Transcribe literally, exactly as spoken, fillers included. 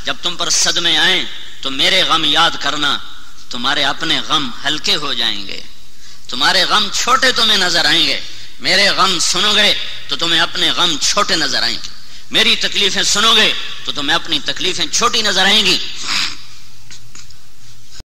जब तुम पर सदमे आए तो मेरे गम याद करना, तुम्हारे अपने गम हल्के हो जाएंगे। तुम्हारे गम छोटे तुम्हें नजर आएंगे, मेरे गम सुनोगे तो तुम्हें अपने गम छोटे नजर आएंगे। मेरी तकलीफें सुनोगे तो तुम्हें अपनी तकलीफें छोटी नजर आएंगी।